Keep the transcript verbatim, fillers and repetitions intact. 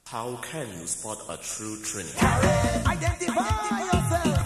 How can you spot a true trinity? Carib, identify yourself.